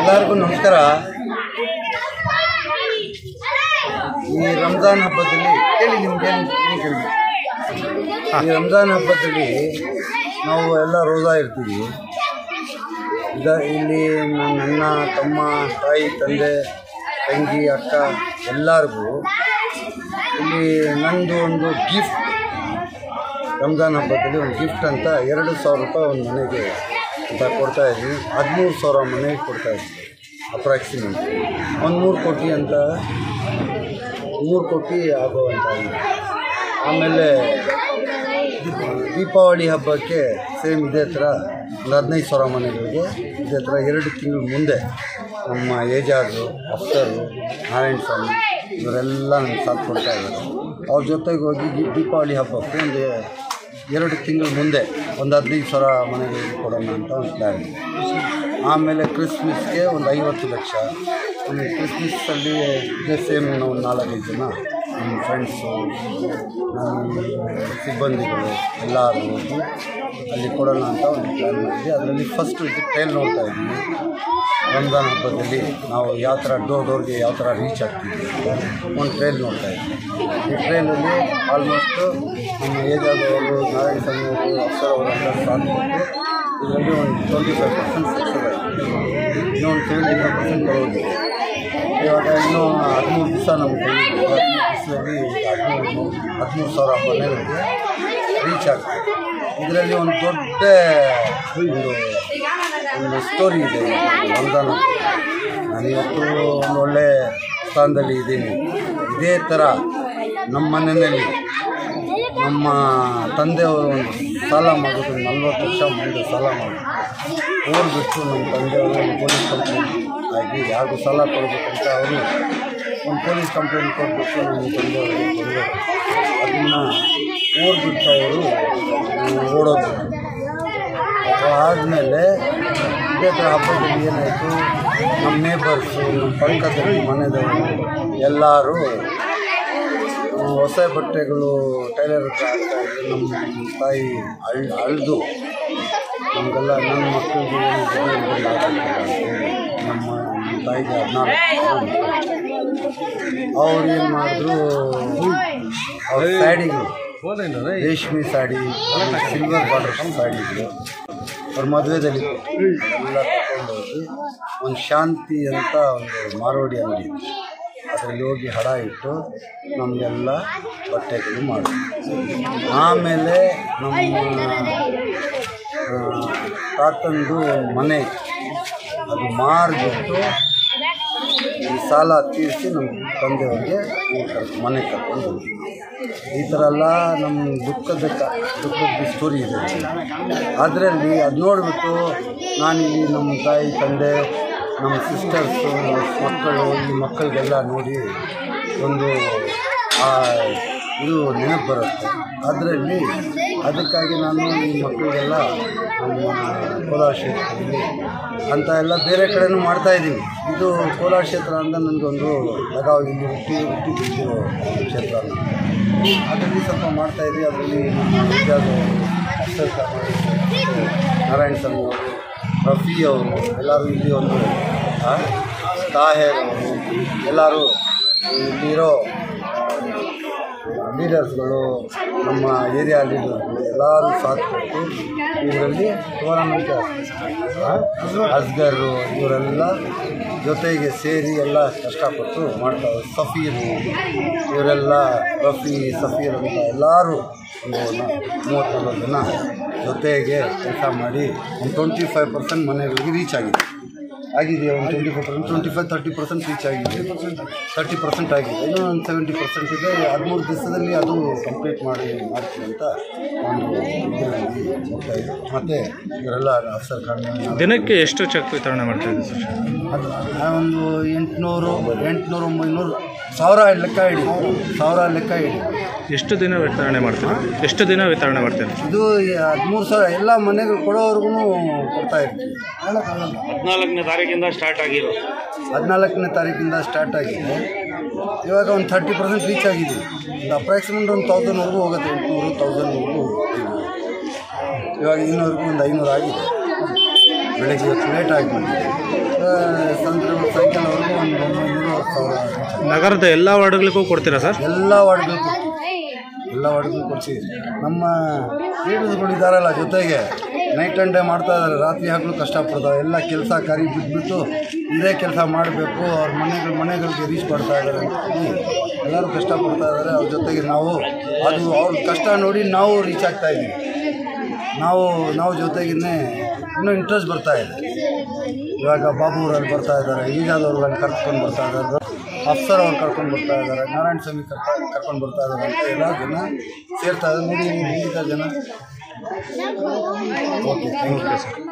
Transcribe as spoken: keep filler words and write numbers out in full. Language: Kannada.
ಎಲ್ಲರಿಗೂ ನಮಸ್ಕಾರ. ಈ ರಂಜಾನ್ ಹಬ್ಬದಲ್ಲಿ ಕೇಳಿ ನಿಮ್ಗೆ ಕೇಳಿ ಈ ರಂಜಾನ್ ಹಬ್ಬದಲ್ಲಿ ನಾವು ಎಲ್ಲ ರೋಜಾ ಇರ್ತೀವಿ. ಈಗ ಇಲ್ಲಿ ನನ್ನ ತಮ್ಮ, ತಾಯಿ, ತಂದೆ, ತಂಗಿ, ಅಕ್ಕ ಎಲ್ಲರಿಗೂ ಇಲ್ಲಿ ನಂದು ಒಂದು ಗಿಫ್ಟ್, ರಂಜಾನ್ ಹಬ್ಬದಲ್ಲಿ ಒಂದು ಗಿಫ್ಟ್ ಅಂತ ಎರಡು ಸಾವಿರ ರೂಪಾಯಿ ಒಂದು ಮನೆಗೆ ಅಂತ ಕೊಡ್ತಾಯಿದ್ವಿ. ಹದಿಮೂರು ಸಾವಿರ ಮನೆಗೆ ಕೊಡ್ತಾಯಿದ್ವಿ ಅಪ್ರಾಕ್ಸಿಮೇಟ್. ಒಂದು ಮೂರು ಕೋಟಿ ಅಂತ ಮೂರು ಕೋಟಿ ಆಗುವಂಥ. ಆಮೇಲೆ ದೀಪಾವಳಿ ಹಬ್ಬಕ್ಕೆ ಸೇಮ್ ಇದೇ ಥರ ಒಂದು ಹದಿನೈದು ಸಾವಿರ ಮನೆಗಳಿಗೆ ಇದೇ ಥರ ಎರಡು ತಿಂಗಳು ಮುಂದೆ ನಮ್ಮ ಏಜಾರ್ಡು, ಅಫ್ಸರು, ನಾರಾಯಣ ಸ್ವಾಮಿ ಇವರೆಲ್ಲ ನನಗೆ ಸಾಥ್ ಕೊಡ್ತಾಯಿದ್ದಾರೆ. ಅವ್ರ ಜೊತೆಗೆ ಹೋಗಿ ದೀಪಾವಳಿ ಹಬ್ಬಕ್ಕೆ ಒಂದು ಎರಡು ತಿಂಗಳು ಮುಂದೆ ಒಂದು ಹದಿನೈದು ಸಾವಿರ ಮನೆಗಳಿಗೆ ಕೊಡೋಣ ಅಂತ ಒಂದು ಪ್ಲ್ಯಾನ್. ಆಮೇಲೆ ಕ್ರಿಸ್ಮಸ್ಗೆ ಒಂದು ಐವತ್ತು ಲಕ್ಷ. ಆಮೇಲೆ ಕ್ರಿಸ್ಮಸ್ಸಲ್ಲಿ ಇದೇ ಸೇಮ್ ನಾವು ನಾಲ್ಕೈದು ಜನ ನಮ್ಮ ಫ್ರೆಂಡ್ಸು, ನಮ್ಮ ಸಿಬ್ಬಂದಿಗಳು ಎಲ್ಲರೂ ಹೋಗಿ ಅಲ್ಲಿ ಕೊಡೋಣ ಅಂತ ಒಂದು ಪ್ಲ್ಯಾನ್ ಮಾಡಿದ್ವಿ. ಅದರಲ್ಲಿ ಫಸ್ಟ್ ಇದು ಟ್ರೈಲ್ ನೋಡ್ತಾ ಇದ್ವಿ. ರಂಜಾನ್ ಹಬ್ಬದಲ್ಲಿ ನಾವು ಯಾವ ಥರ ಡೋರ್ ಡೋರ್ಗೆ ಯಾವ ಥರ ರೀಚ್ ಆಗ್ತಿದ್ವಿ ಅಂತ ಒಂದು ಟ್ರೈಲ್ ನೋಡ್ತಾ ಇದ್ವಿ. ಈ ಟ್ರೈಲಲ್ಲಿ ಆಲ್ಮೋಸ್ಟು ನಮ್ಮ ಏಜಾದವರು, ನಾರಾಯಣ ಸ್ವಾಮಿ ಅವರು, ಅಫ್ಸರ್ ಅವರೆಲ್ಲ ಸಾಥ್ ಕೊಟ್ಟು ಇದರಲ್ಲಿ ಒಂದು ಟ್ವೆಂಟಿ ಫೈವ್ ಪರ್ಸೆಂಟ್ ಸಕ್ಸಸ್ ಆಯಿತು. ಇನ್ನೊಂದು ಸೆವೆಂಟಿ ಫೈವ್ ಪರ್ಸೆಂಟ್ ಬರೋದು. ಇವಾಗ ಇನ್ನೂ ಹದಿಮೂರು ದಿವಸ ನಮಗೆ ಹದಿಮೂರು ದಿವಸದಲ್ಲಿ ಹದಿಮೂರು ಹದಿಮೂರು ಸಾವಿರ ಮನೆಗಳಿಗೆ ರೀಚ್ ಆಗ್ತದೆ. ಇದರಲ್ಲಿ ಒಂದು ದೊಡ್ಡ ಒಂದು ಒಂದು ಸ್ಟೋರಿ ಇದೆ ರಂಜಾನ್. ನಾನಿವತ್ತು ಒಂದು ಒಳ್ಳೆ ಸ್ಥಾನದಲ್ಲಿ ಇದ್ದೀನಿ. ಇದೇ ಥರ ನಮ್ಮ ಮನೆಯಲ್ಲಿ ನಮ್ಮ ತಂದೆಯವರು ಒಂದು ಸಾಲ ಮಾಡೋದು, ನಲ್ವತ್ತು ಲಕ್ಷ ಮುಂದೆ ಸಾಲ ಮಾಡಿ ಊರು ಬಿಟ್ಟು ನಮ್ಮ ತಂದೆಯವರು ಒಂದು ಪೊಲೀಸ್ ಕಂಪ್ಲೇಂಟ್ ಆಗಿ ಯಾರಿಗೂ ಸಾಲ ಕೊಡಬೇಕಂತ ಅವರು ಒಂದು ಪೊಲೀಸ್ ಕಂಪ್ಲೇಂಟ್ ಕೊಟ್ಬಿಟ್ಟು ನಮ್ಮ ತಂದೆಯವರು ತೊಂದರೆ ಅದನ್ನು ಊರು ಬಿಟ್ಟು ಅವರು ಓಡೋದು. ಆದಮೇಲೆ ಇದೇ ಥರ ಹಬ್ಬದಲ್ಲಿ ಏನಾಯಿತು, ನಮ್ಮ ನೇಬರ್ಸು, ನಮ್ಮ ಪಕ್ಕದಲ್ಲಿ ಮನೆದವರು ಎಲ್ಲರೂ ಹೊಸ ಬಟ್ಟೆಗಳು ಟೈಲರ್ ಹತ್ರ ಆಗ್ತಾಯಿದ್ರು. ನಮ್ಮ ತಾಯಿ ಅಳ್ ಅಳ್ದು ನಮಗೆಲ್ಲ ನನ್ನ ಮಕ್ಕಳಿಗೆ ನಮ್ಮ ತಾಯಿಗೆ ಹದಿನಾಲ್ಕು ಅವ್ರು ಏನು ಮಾಡಿದ್ರು, ಅವ್ರ ಸ್ಯಾಡಿಗಳು ರೇಷ್ಮೆ ಸ್ಯಾಡಿ, ಸಿಲ್ವರ್ ಬಾರ್ಡರ್ ಸ್ಯಾಡಿಗಳು ಅವ್ರ ಮದುವೆದಲ್ಲಿ ಎಲ್ಲ ತಗೊಂಡೋಗಿ ಒಂದು ಶಾಂತಿ ಅಂತ ಒಂದು ಮಾರೋಡಿ ಅಂಗಡಿ, ಅದರಲ್ಲಿ ಹೋಗಿ ಹಡ ಇಟ್ಟು ನಮಗೆಲ್ಲ ಬಟ್ಟೆಗಳು ಮಾಡಿದ್ರು. ಆಮೇಲೆ ನಮ್ಮ ತಾತಂದು ಮನೆ ಅದು ಮಾರಿಬಿಟ್ಟು ಈ ಸಾಲ ತೀರಿಸಿ ನಮ್ಮ ತಂದೆಯವ್ರಿಗೆ ಕರ್ಕೊಂಡು ಮನೆ ಕರ್ಕೊಂಡು ಬಂದ್ವಿ. ಈ ಥರ ಎಲ್ಲ ನಮ್ಮ ದುಃಖದ ದುಃಖದ ಸ್ಟೋರಿ ಇದೆ. ಅದರಲ್ಲಿ ಅದು ನೋಡಿಬಿಟ್ಟು ನಾನಿಲ್ಲಿ ನಮ್ಮ ತಾಯಿ, ತಂದೆ, ನಮ್ಮ ಸಿಸ್ಟರ್ಸು, ಮಕ್ಕಳು, ಈ ಮಕ್ಕಳಿಗೆಲ್ಲ ನೋಡಿ ಒಂದು ಇದು ನೆನಪು ಬರುತ್ತೆ. ಅದರಲ್ಲಿ ಅದಕ್ಕಾಗಿ ನಾನು ಈ ಮಕ್ಕಳಿಗೆಲ್ಲ ನಮ್ಮ ಕೋಲಾರ ಕ್ಷೇತ್ರದಲ್ಲಿ ಅಂತ ಎಲ್ಲ ಬೇರೆ ಕಡೆಯೂ ಮಾಡ್ತಾಯಿದ್ದೀನಿ. ಇದು ಕೋಲಾರ ಕ್ಷೇತ್ರ ಅಂತ ನನಗೊಂದು ಲಗಾವ್, ಇಲ್ಲಿ ಹುಟ್ಟಿ ಹುಟ್ಟಿ ಬಿದ್ದಿರೋ ಕ್ಷೇತ್ರ. ಅದರಲ್ಲಿ ಸ್ವಲ್ಪ ಮಾಡ್ತಾಯಿದ್ವಿ. ಅದರಲ್ಲಿ ನಾರಾಯಣ ಸ್ವಾಮಿ ಅವರು, ರಫಿ ಅವರು ಎಲ್ಲರೂ ಇಲ್ಲಿ ಒಂದು ತಾಹೇರ್ ಅವರು ಎಲ್ಲರೂ ಇಲ್ಲಿರೋ ಲೀಡರ್ಸ್ಗಳು, ನಮ್ಮ ಏರಿಯಾ ಲೀಡರ್ಗಳು ಎಲ್ಲರೂ ಸಾಥ್ ಕೊಟ್ಟು ಇದರಲ್ಲಿ ಟೂರ್ನಮೆಂಟ್ ಅಸ್ಗರು ಇವರೆಲ್ಲ ಜೊತೆಗೆ ಸೇರಿ ಎಲ್ಲ ಕಷ್ಟಪಟ್ಟು ಮಾಡ್ತಾರೆ. ಸಫೀರು ಇವರೆಲ್ಲ, ರಫಿ, ಸಫೀರ್ ಅಂತ ಎಲ್ಲರೂ ಒಂದು ಮೂವತ್ತು ನಲ್ವತ್ತು ಜನ ಜೊತೆಗೆ ಕೆಲಸ ಮಾಡಿ ಒಂದು ಟ್ವೆಂಟಿ ಫೈವ್ ಪರ್ಸೆಂಟ್ ಮನೆಗಳಿಗೆ ರೀಚ್ ಆಗಿದೆ ಆಗಿದೆ ಒಂದು twenty five percent twenty five thirty percent reach ಆಗಿದೆ ತರ್ಟಿ ಪರ್ಸೆಂಟ್ ಆಗಿದೆ. ಇನ್ನೂ ಒಂದು ಸೆವೆಂಟಿ ಪರ್ಸೆಂಟ್ ಇದೆ. ಹದಿಮೂರು ದಿವಸದಲ್ಲಿ ಅದು ಕಂಪ್ಲೀಟ್ ಮಾಡಿ ಮಾಡ್ತೀವಿ ಅಂತ ಒಂದು ಇದರಲ್ಲಿ ಹೋಗ್ತಾ ಇದೆ. ಮತ್ತು ಇವರೆಲ್ಲ ಅಫ್ಸರ್ ಖಾನ್ ದಿನಕ್ಕೆ ಎಷ್ಟು ಚೆಕ್ ವಿತರಣೆ ಮಾಡ್ತಾಯಿದೆ ಸರ್? ಅದು ಒಂದು ಎಂಟುನೂರು ಎಂಟುನೂರು ಒಂಬೈನೂರು ಸಾವಿರ ಲೆಕ್ಕ ಇಡಿ ಸಾವಿರ ಲೆಕ್ಕ ಇಡಿ ಎಷ್ಟು ದಿನ ವಿತರಣೆ ಮಾಡ್ತೀವಿ? ಎಷ್ಟು ದಿನ ವಿತರಣೆ ಮಾಡ್ತೀವಿ? ಇದು ಹದಿಮೂರು ಸಾವಿರ ಎಲ್ಲ ಮನೆಗಳು ಕೊಡೋವ್ರಿಗೂ ಕೊಡ್ತಾ ಇರ್ತೀವಿ. ಹದಿನಾಲ್ಕನೇ ತಾರೀಕಿಂದ ಸ್ಟಾರ್ಟ್ ಆಗಿರೋ ಹದಿನಾಲ್ಕನೇ ತಾರೀಕಿಂದ ಸ್ಟಾರ್ಟ್ ಆಗಿದೆ. ಇವಾಗ ಒಂದು ಥರ್ಟಿ ಪರ್ಸೆಂಟ್ ರೀಚ್ ಆಗಿದೆ. ಒಂದು ಅಪ್ರಾಕ್ಸಿಮೇಟ್ ಒಂದು ತೌಸಂಡ್ವರೆಗೂ ಹೋಗುತ್ತೆ, ಎಂಟುನೂರು ತೌಸಂಡ್ವರೆಗೂ. ಇವಾಗ ಇನ್ನೂವರೆಗೂ ಒಂದು ಐನೂರು ಆಗಿದೆ. ಬೆಳಗ್ಗೆ ಇವತ್ತು ಲೇಟ್ ಆಗಿ ದೇವಸ್ಥಾನದಲ್ಲಿ ಸೈಕಲ್ವರೆಗೂ ಒಂದು ಒಂಬೈನೂರು ಸಾವಿರ. ನಗರದ ಎಲ್ಲ ವಾರ್ಡ್ಗಳಿಗೂ ಕೊಡ್ತೀರಾ ಸರ್? ಎಲ್ಲ ವಾರ್ಡ್ಗಳಿಗೂ ಎಲ್ಲ ವಾರ್ಡ್ಗಳಿಗೂ ಕೊಡ್ತೀವಿ. ನಮ್ಮ ಲೀಡರ್ಸ್ಗಳು ಇದ್ದಾರಲ್ಲ ಜೊತೆಗೆ ನೈಟ್ ಆ್ಯಂಡ್ ಡೇ ಮಾಡ್ತಾ ಇದ್ದಾರೆ, ರಾತ್ರಿ ಹಗಲು ಕಷ್ಟಪಡ್ತಾರೆ. ಎಲ್ಲ ಕೆಲಸ ಕರಿ ಬಿದ್ದುಬಿಟ್ಟು ಇದೇ ಕೆಲಸ ಮಾಡಬೇಕು, ಅವ್ರ ಮನೆಗಳು ಮನೆಗಳಿಗೆ ರೀಚ್ ಮಾಡ್ತಾ ಇದ್ದಾರೆ ಅಂತ ಎಲ್ಲರೂ ಕಷ್ಟಪಡ್ತಾ ಇದ್ದಾರೆ. ಅವ್ರ ಜೊತೆಗೆ ನಾವು ಅದು ಅವ್ರ ಕಷ್ಟ ನೋಡಿ ನಾವು ರೀಚ್ ಆಗ್ತಾ ಇದ್ದೀವಿ. ನಾವು ನಾವು ಜೊತೆಗಿನ್ನೇ ಇನ್ನೂ ಇಂಟ್ರೆಸ್ಟ್ ಬರ್ತಾ ಇದೆ. ಇವಾಗ ಬಾಬು ಊರಲ್ಲಿ ಬರ್ತಾ ಇದ್ದಾರೆ, ಈಜಾದವ್ರುಗಳನ್ನ ಕರ್ಕೊಂಡು ಬರ್ತಾ ಇದ್ದಾರೆ, ಅಫ್ಸರ್ ಅವ್ರು ಕರ್ಕೊಂಡು ಬರ್ತಾ ಇದ್ದಾರೆ, ನಾರಾಯಣ ಸ್ವಾಮಿ ಕರ್ಕ ಕರ್ಕೊಂಡು ಬರ್ತಾ ಇದ್ದಾರೆ ಅಂತ ಎಲ್ಲ ಜನ ಸೇರ್ತಾ ಇದ್ದಾರೆ. ನೋಡಿ ಹೇಗಿದ್ದಾರೆ ಜನ. Okay thank you sir.